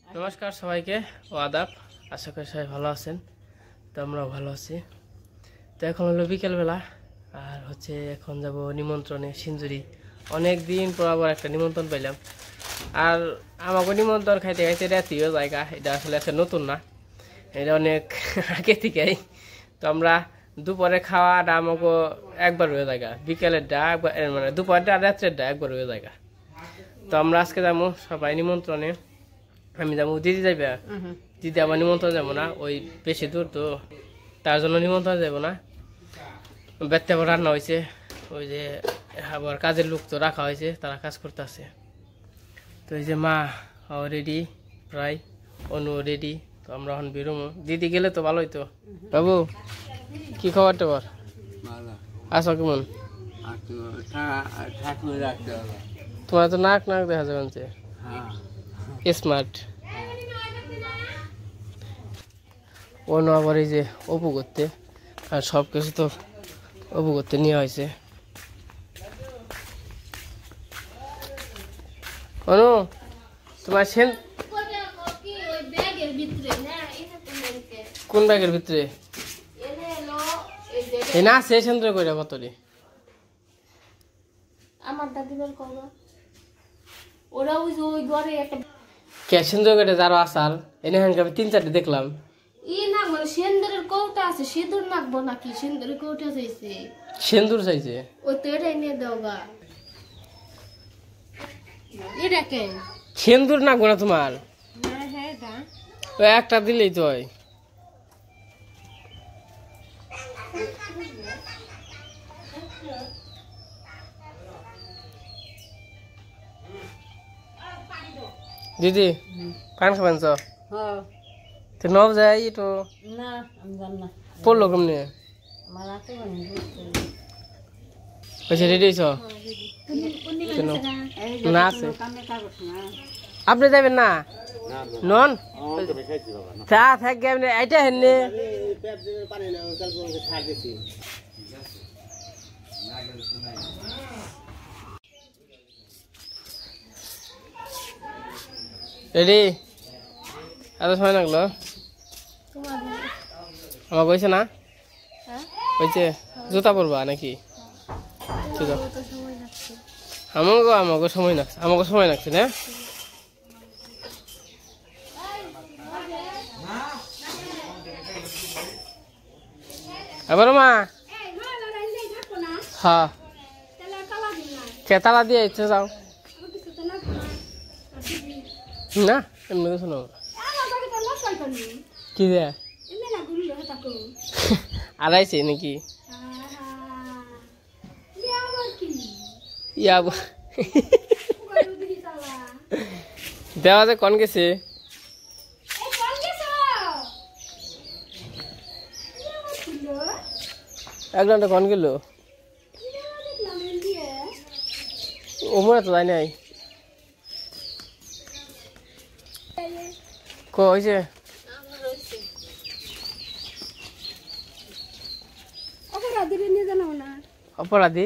নমস্কার সবাইকে ও আদাব। আশা করি সবাই ভালো আছেন, তো আমরাও ভালো আছি। তো এখন হলো বিকেলবেলা, আর হচ্ছে এখন যাব নিমন্ত্রণে সিঞ্জুরি। অনেক দিন পর আবার একটা নিমন্ত্রণ পাইলাম, আর আমাকে নিমন্ত্রণ খাইতে খাইতে রাতিও জায়গা। এটা আসলে একটা নতুন না, এটা অনেক আগে থেকেই। তো আমরা দুপুরে খাওয়াটা আমাকে একবার হয়ে জায়গা, বিকেলের ডা একবার, মানে দুপুরটা রাত্রের ডা একবার হয়ে জায়গা। তো আমরা আজকে যাবো সবাই নিমন্ত্রণে। আমি যাবো, দিদি যাইবে, দিদি আবার নিমন্ত্রণ যাবো না, ওই বেশি দূর তো, তার জন্য নিমন্ত্রণ যাবো না। বেতে আবার রান্না হয়েছে, ওই যে আবার কাজের লোক তো রাখা হয়েছে, তারা কাজ করতে আছে। তো এই যে মা রেডি, প্রায় অনু রেডি। তো আমরা এখন বেরোবো, দিদি গেলে তো ভালোই। তো বাবু কি খবর টবর, আছো কেমন? তোমার তো নাক নাক দেখা যাবে স্মার্ট। অন্য আবার এই যে অপু করতে, আর সব কিছু তো অপু করতে নিয়ে হয়েছে। অনু তোমার কোন ব্যাগের ভিতরে না সে সেন্দ্র করে কত রে আমার দাদিবার কবা ওরা ওই ঘরে একটা কে সেন্দ্র করে যারো আসার এনে আমি 3-4টে দেখলাম। ই না মানে সেন্দুরের কৌটা আছে, সেন্দুর নাকবো নাকি? সেন্দুরের কৌটা চাইছে, সেন্দুর চাইছে, ওই তো এটাই নিয়ে দাও গা। এটা কে সেন্দুর নাকবো না তোমার? হ্যাঁ ওই একটা দিলেই তো হয়। দিদি পান খাবেন তো নব যাই তো না আমি জান না পড়লো কেমনি আমার আছে পয়সা রেডি হয়েছ না? আছে আপনি যাবেন না নন চা থাকবে এইটা হেননি রেডি? এত সময় লাগলো? আমার কইছে না কইছে জুতা পরবা নাকি? আমাকে সময় লাগছে না। এবার মা হ্যাঁ কেতালা দিয়ে ইচ্ছে যাও না, এমনি কিছু না। কি দেয়া আড়াইছে নাকি? দেওয়া যায় কন গেছে এক ঘন্টা কন গেল ও মনে তো যায় নাই কইছে অপরাধী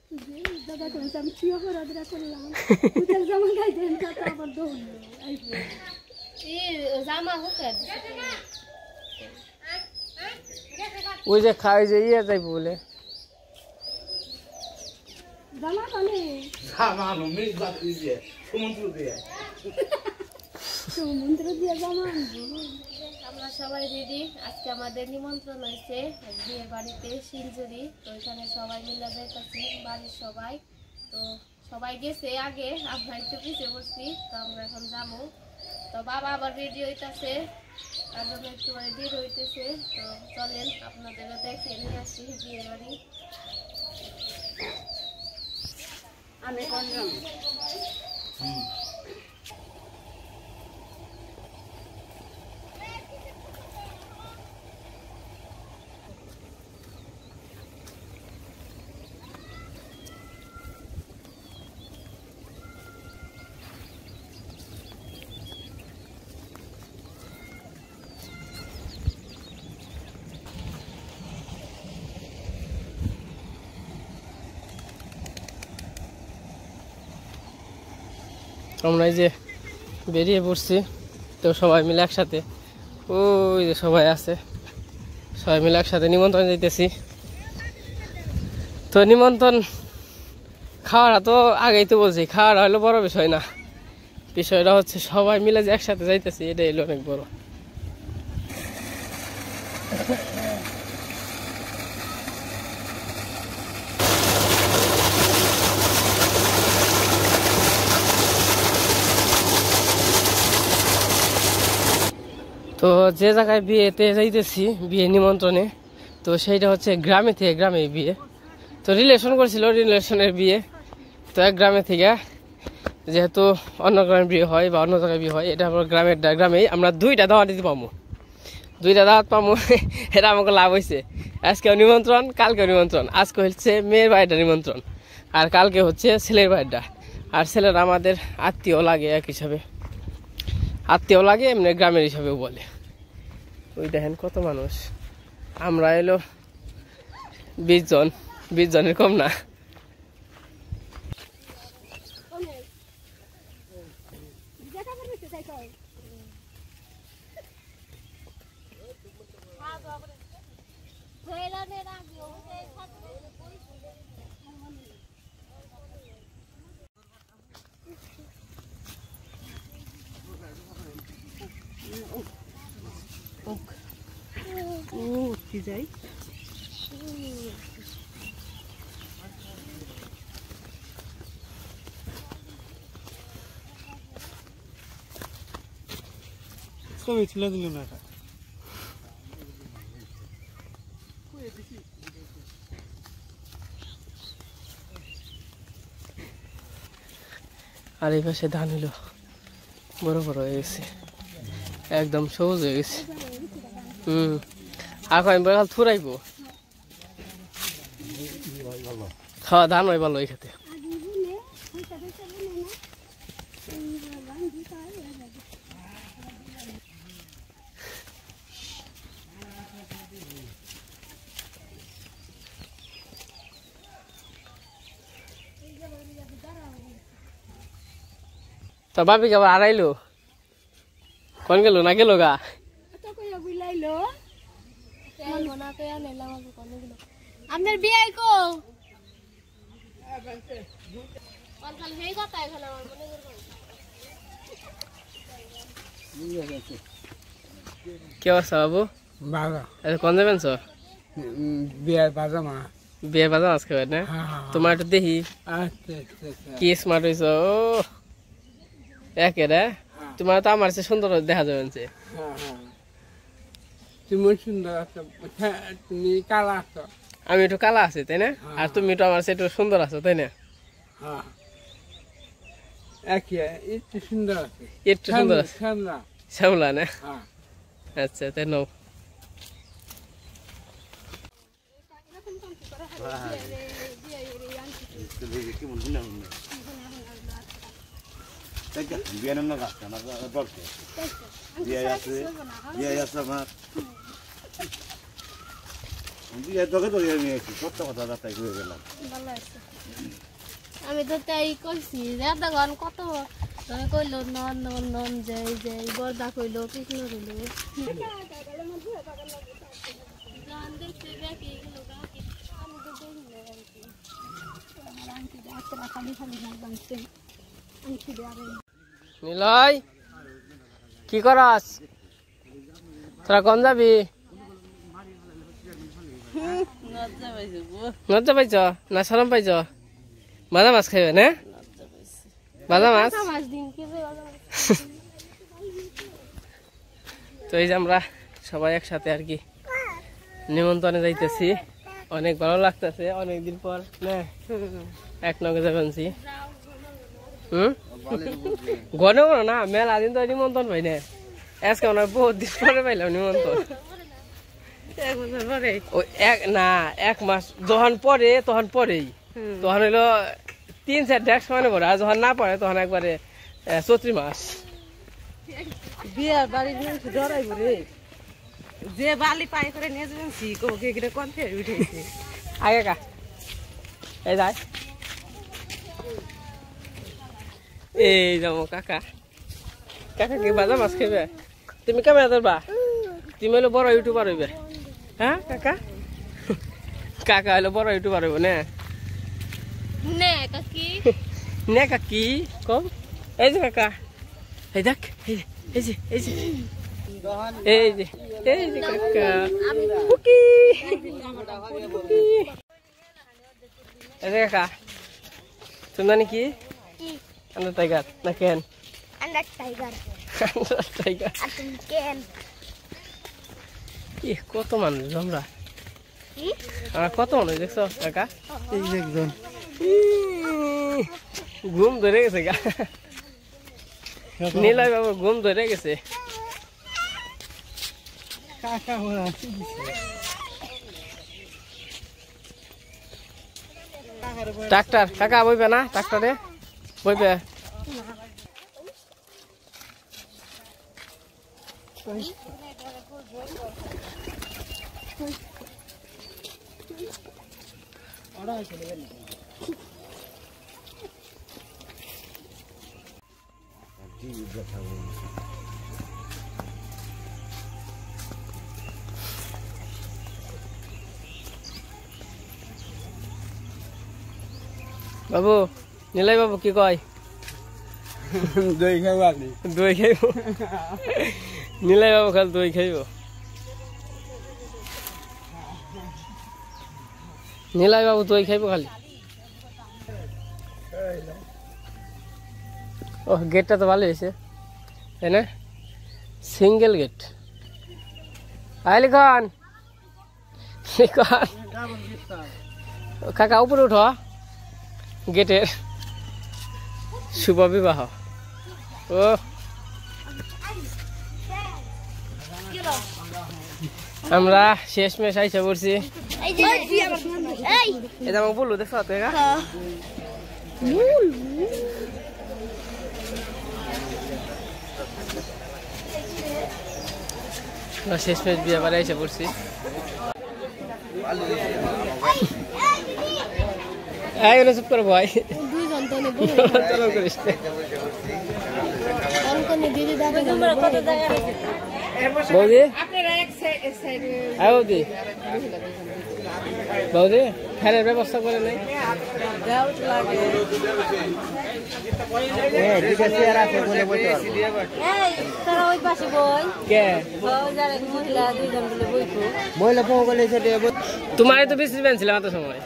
ওই যে খাই যে ইয়ে যাইব বলে আমরা সবাই রেডি। আজকে আমাদের নিমন্ত্রণ হয়েছে বিয়ে বাড়িতে সিঞ্জুরি, তো এখানে সবাই মিলে যাইতেছি বাড়ির সবাই। তো সবাই গেছে আগে, আমরা একটু পিছিয়ে বসছি, তো আমরা এখন যাবো। তো বাবা আবার রেডি হইতেছে, তার জন্য একটু দেরি হইতেছে। তো চলেন আপনাদেরও দেখে নিয়ে আসি বিয়ে বাড়ি। আমি কোন আমরা এই যে বেরিয়ে পড়ছি। তো সবাই মিলে একসাথে, ওই যে সবাই আছে, সবাই মিলে একসাথে নিমন্ত্রণ দিতেছি। তো নিমন্ত্রণ খাওয়াটা তো আগেই তো বলছি, খাওয়াটা হলো বড় বিষয় না, বিষয়টা হচ্ছে সবাই মিলে যে একসাথে যাইতেছি, এটাই হলো অনেক বড়। তো যে জায়গায় বিয়েতে যাইতেছি, বিয়ে নিমন্ত্রণে, তো সেইটা হচ্ছে গ্রামে থেকে, গ্রামে বিয়ে। তো রিলেশন করছিল, রিলেশনের বিয়ে। তো এক গ্রামে থেকে, যেহেতু অন্য গ্রামে বিয়ে হয় বা অন্য জায়গায় বিয়ে হয়, এটা আমার গ্রামেই আমরা 2টা দাওয়াত দিতে পাবো, 2টা দাওয়াত পাবো। এটা আমাকে লাভ হয়েছে। আজকেও নিমন্ত্রণ, কালকেও নিমন্ত্রণ। আজকে হচ্ছে মেয়ের বাড়িটা নিমন্ত্রণ, আর কালকে হচ্ছে ছেলের বাড়িটা। আর ছেলেরা আমাদের আত্মীয় লাগে, এক হিসাবে আত্মীয় লাগে, এমনি গ্রামের হিসাবেও বলে। ওই দেখেন কত মানুষ, আমরা এলো 20 জন, 20 জনের কম না। কি যাই কবে ছিল দিল না আর এই পাশে ধান হলো বড় বড় হয়ে গেছে, একদম সবুজ হয়ে গেছে। এখন আমি বলে থুরাইবো, খাওয়া ধান হয় ভালো এই খেতে। তো বাপি আবার আড়াইলো, কোন গেল না গেল গা? আপনার বিয়ে কো কি অবস্থা বাবু? কোন যাবেন? বিয়ের বাজামা, বিয়ের বাজার মাছ খাবেন না? তোমার একটু দেখি কি স্মার্ট হয়েছ, একে রে। তোমার তো আমার চেয়ে সুন্দর দেখা যাবে। তুমি সুন্দর আছো, তুমি কালা আছো, আমি একটু কালা আছি তাই না? আর তুমি তো আমার চেয়ে একটু সুন্দর আছো তাই না? একটু সুন্দর আছে, একটু সুন্দর আছে, শ্যামলা না? আচ্ছা তাই নাও। বিয়ে নাম না গাছটা আমার দরকার, বিয়ে আছে, বিয়ে আছে আমার বিয়ে তোকে তো নিয়ে এসেছি, কত কথা রাস্তায় ঘুরে গেলাম। আমি তো তাই কইছি দাদাগণ কত তুমি কইলো নন নন নন যাই যাই, বর্দা কইলো, কৃষ্ণ কইলো, নিলয় কি করাস? তোরা কোন যাবি? লজ্জা পাইছ না শরম পাইছ? বাজা মাছ খাইবে না? বাজা মাছ। তো এই যে আমরা সবাই একসাথে আর কি নিমন্ত্রণে যাইতেছি, অনেক ভালো লাগতেছে, অনেকদিন পর না এক নগে যাবেনছি। গনে না মেলা দিন তো নিমন্ত্রণ পাই না, আজকে মনে হয় বহুত দিন পরে পাইলাম নিমন্ত্রণ। না 1 মাস যখন পরে তখন পরেই, তখন হইলো 3-4 ডেক্স মানে পরে, আর যখন না পড়ে তখন একবারে চৈত্রি মাস। বিয়ের বাড়ির ডরাইব রে, যে বালি পাই করে নিয়ে যাবেন কনফে উঠেছে আগে কা এই যাই, এই যাবো কাকা কাকা কি বাজা মাছ খাইবে তুমি ক্যামেরা ধরবা তুমি হলো বড় ইউটিউবার হইবে হ্যাঁ কাকা কাকা হলো বড় ইউটিউবার হইব না নে কাকি নে কাকি কম এই যে কাকা এই দেখ এই যে এই যে এই যে এই যে কাকা কুকি এই যে কাকা তুমি জানি কি আন্ডার টাইগার না কেন আন্ডার টাইগার আন্ডার টাইগার আর তুমি কেন কি কত মানুষ আমরা কি কত মানুষ দেখছো কাকা এই যে একজন ঘুম ধরে গেছে গা নীলাই বাবু ঘুম ধরে গেছে ট্রাক্টর কাকা বইবে না ট্রাক্টরে বইবে বাবু নীলাই বাবু কি কয় দই খাইব আপনি দই খাইব নীলাই বাবু খালি দই খাইব নীলাই বাবু দই খাইব খালি ও গেটটা তো ভালো হয়েছে তাই না সিঙ্গেল গেট আইলি খান কাকা উপরে উঠো গেটের শুভ বিবাহ ও আমরা শেষমেশ আইসা পড়ছি এটা আমাকে বললো দেখো শেষমেশ বিয়ে বাড়ি আইসা পড়ছি চুপ করো ভাই বৌদি বৌদি বৌদি ফ্যানের ব্যবস্থা করে নেই তোমার তো বেশি ছিল এত সময়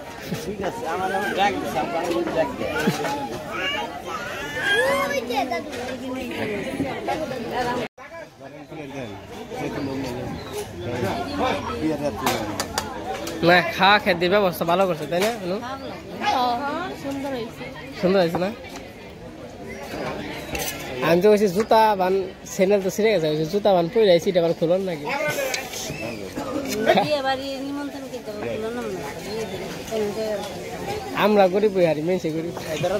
না খাওয়া খেতে ব্যবস্থা ভালো করছে তাই না সুন্দর হয়েছে না আমি তো বলছি জুতা বান স্যান্ডেল তো ছিঁড়ে গেছে জুতা বান পরে যাইছি এটা আবার খুলন নাকি আমরা গরিব হারি মেনছে গরিব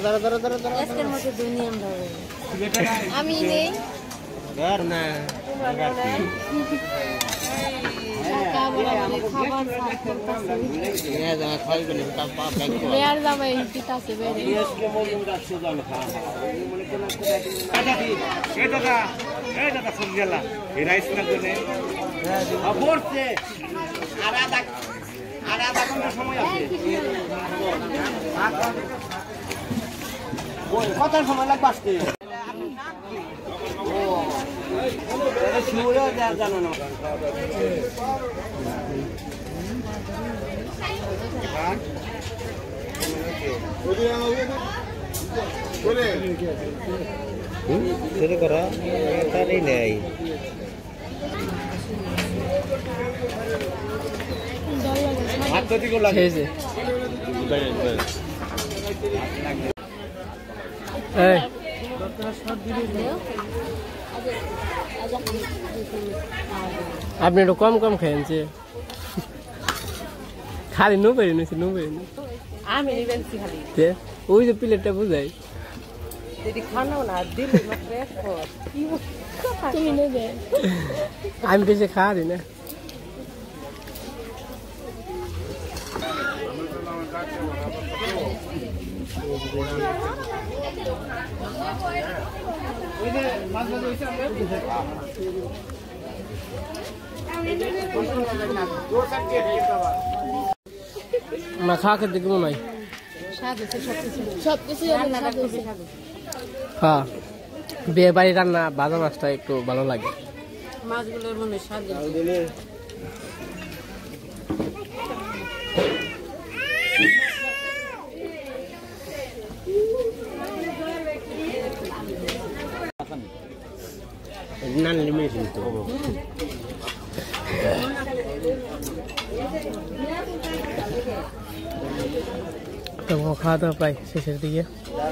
আমি নেই না কত সময় লাগবে আসতে জানো না করা তারই নেই আপনি একটু কম কম খেয়েছে খালি নো বেরি নিছি নো বেরি আমি নিবেনছি খালি ওই যে প্লেটটা বুঝাই যদি খানাও না দিলে তুমি নেবে আমি বেশি খাওয়ারি না না খাওয়া খেতে কেমন নয়? সবকিছু হ্যাঁ, বিয়ে বাড়ি রান্না ভাজা মাছটা একটু ভালো লাগে। মাছগুলোর মনে স্বাদ তো খাওয়া দাওয়া প্রায় শেষের দিকে।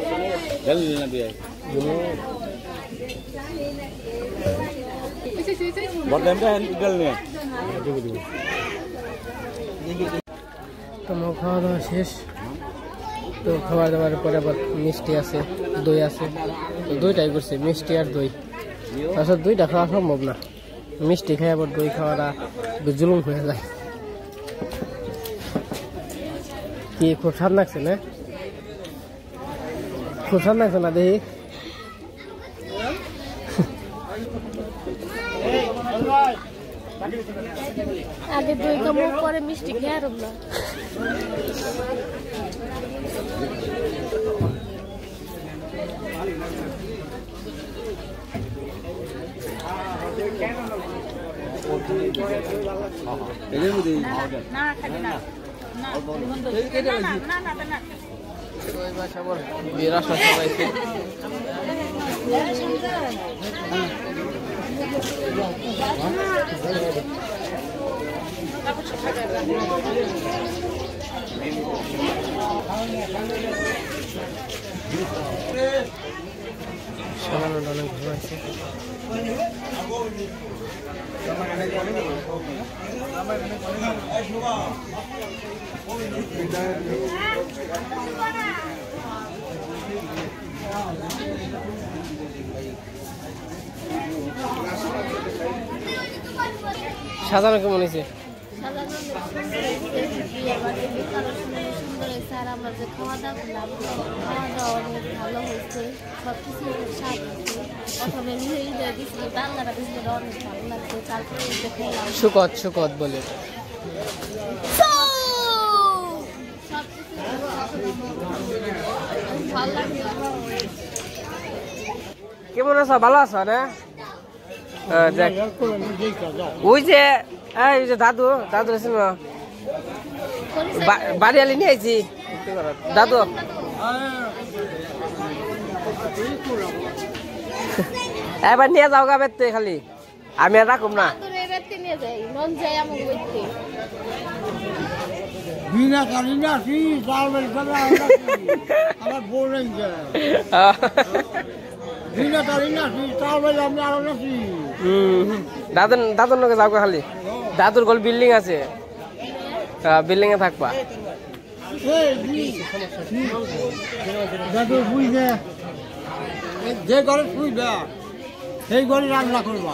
তোমার খাওয়া দাওয়া শেষ। তো খাওয়া দাওয়ার পরে আবার মিষ্টি আছে, দই আছে, তো দুইটাই করছে, মিষ্টি আর দই। আসলে দুইটা খাওয়া সম্ভব না, মিষ্টি খাই আবার দই খাওয়াটা জুলুম হয়ে যায়। কি খুব স্বাদ লাগছে না? খুব স্বাদ লাগছে না দেখি? আগে দই কামড় পরে মিষ্টি খেয়ে আর না। অনেক ভালো আছে। সাজানো কেমন হয়েছে? আমরা যে খাওয়া দাওয়া করলাম, খাওয়া দাওয়া অনেক ভালো হয়েছে, সবকিছু স্বাদ হয়েছে। প্রথমে নিজে দিচ্ছিল, রান্নাটা দিচ্ছিল অনেক ভালো লাগছে। তারপরে খেলাম শুকত বলে ভালো লাগছে। কেমন আছো? ভালো আছো না? ওই যে দাদু আছেন না, বাড়ি আলি নিয়ে আইছি দাদু। এবার নিয়ে যাও গা বেতে, খালি আমি আর রাখুম না। দাদুর নকে যাও খালি, দাদুর গোল বিল্ডিং আছে, বিল্ডিং এ থাকবা। যে ঘরে শুইবা সেই ঘরে রান্না করবা,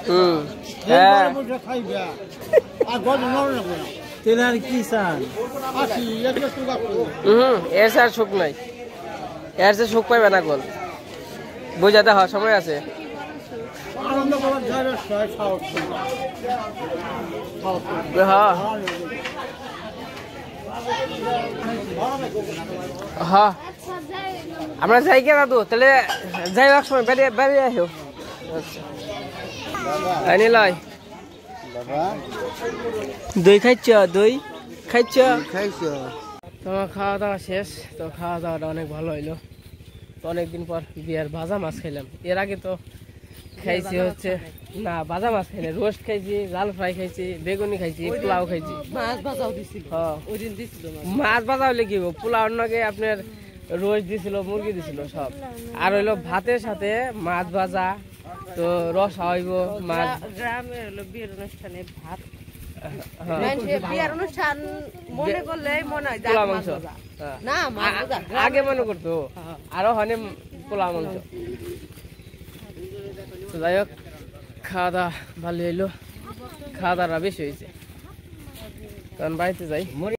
খাইবা, আর ঘরে নড়বে না। তেনার কি চান? এর স্যার সুখ নাই, এর সে সুখ পাইবে না গোল, বুঝাতে হয় সময় আছে। আনন্দ করার হ্যাঁ, আমরা যাই কে দাদু? তাহলে যাই এক সময় বেরিয়ে আসো। নিলয় দই খাইছ? দই খাইছ? তোমার খাওয়া দাওয়া শেষ। তো খাওয়া দাওয়াটা অনেক ভালো হইলো। তো অনেকদিন পর বিয়ার ভাজা মাছ খাইলাম। এর আগে তো খাইছি হচ্ছে না, ভাজা মাছ খাইনি, রোস্ট খাইছি, লাল ফ্রাই খাইছি, বেগুনি খাইছি, পোলাও খাইছি, মাছ ভাজাও দিছিল। হ্যাঁ, ওই দিন দিছিল মাছ ভাজা হইলে কি পোলাওর নগে আপনার রোস্ট দিছিল, মুরগি দিছিল সব। আর হইলো ভাতের সাথে মাছ ভাজা, তো রস হইব মাছ। গ্রামে হলো বিয়ের অনুষ্ঠানে ভাত, বিয়ের অনুষ্ঠান মনে করলে মনে হয় পোলা মাংস না, আগে মনে করতো, আরো হনে পোলা মাংস। যাই হোক, খাওয়া দাওয়া ভালো হইলো, খাওয়া দাওয়া বেশি হয়েছে, কারণ বাড়িতে যাই।